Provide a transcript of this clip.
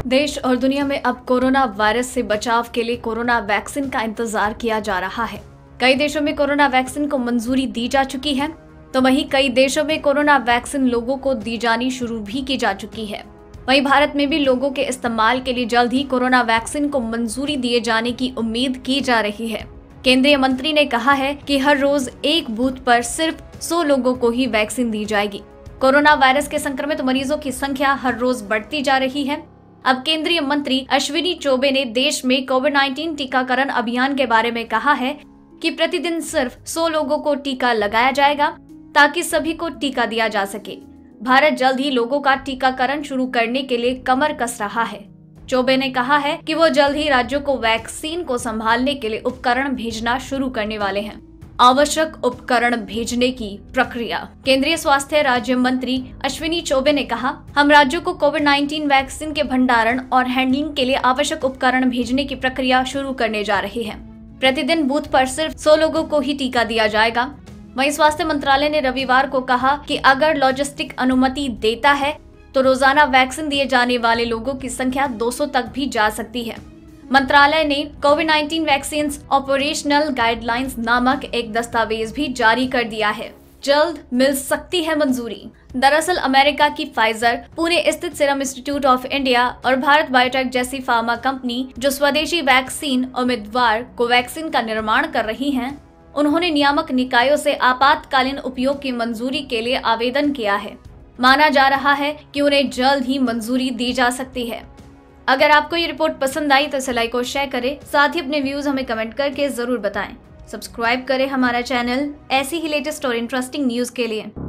देश और दुनिया में अब कोरोना वायरस से बचाव के लिए कोरोना वैक्सीन का इंतजार किया जा रहा है। कई देशों में कोरोना वैक्सीन को मंजूरी दी जा चुकी है, तो वहीं कई देशों में कोरोना वैक्सीन लोगों को दी जानी शुरू भी की जा चुकी है। वहीं भारत में भी लोगों के इस्तेमाल के लिए जल्द ही कोरोना वैक्सीन को मंजूरी दिए जाने की उम्मीद की जा रही है। केंद्रीय मंत्री ने कहा है कि हर रोज एक बूथ पर सिर्फ 100 लोगों को ही वैक्सीन दी जाएगी। कोरोना वायरस के संक्रमित मरीजों की संख्या हर रोज बढ़ती जा रही है। अब केंद्रीय मंत्री अश्विनी चौबे ने देश में कोविड-19 टीकाकरण अभियान के बारे में कहा है कि प्रतिदिन सिर्फ 100 लोगों को टीका लगाया जाएगा ताकि सभी को टीका दिया जा सके। भारत जल्द ही लोगों का टीकाकरण शुरू करने के लिए कमर कस रहा है। चौबे ने कहा है कि वो जल्द ही राज्यों को वैक्सीन को संभालने के लिए उपकरण भेजना शुरू करने वाले हैं। आवश्यक उपकरण भेजने की प्रक्रिया। केंद्रीय स्वास्थ्य राज्य मंत्री अश्विनी चौबे ने कहा, हम राज्यों को कोविड-19 वैक्सीन के भंडारण और हैंडलिंग के लिए आवश्यक उपकरण भेजने की प्रक्रिया शुरू करने जा रही है। प्रतिदिन बूथ पर सिर्फ 100 लोगों को ही टीका दिया जाएगा। वहीं स्वास्थ्य मंत्रालय ने रविवार को कहा कि अगर लॉजिस्टिक अनुमति देता है तो रोजाना वैक्सीन दिए जाने वाले लोगों की संख्या 200 तक भी जा सकती है। मंत्रालय ने कोविड-19 वैक्सीन ऑपरेशनल गाइडलाइंस नामक एक दस्तावेज भी जारी कर दिया है। जल्द मिल सकती है मंजूरी। दरअसल अमेरिका की फाइजर, पुणे स्थित सीरम इंस्टीट्यूट ऑफ इंडिया और भारत बायोटेक जैसी फार्मा कंपनी जो स्वदेशी वैक्सीन उम्मीदवार कोवैक्सीन का निर्माण कर रही हैं, उन्होंने नियामक निकायों से आपातकालीन उपयोग की मंजूरी के लिए आवेदन किया है। माना जा रहा है कि उन्हें जल्द ही मंजूरी दी जा सकती है। अगर आपको ये रिपोर्ट पसंद आई तो इसे लाइक और शेयर करें, साथ ही अपने व्यूज हमें कमेंट करके जरूर बताएं। सब्सक्राइब करें हमारा चैनल ऐसी ही लेटेस्ट और इंटरेस्टिंग न्यूज के लिए।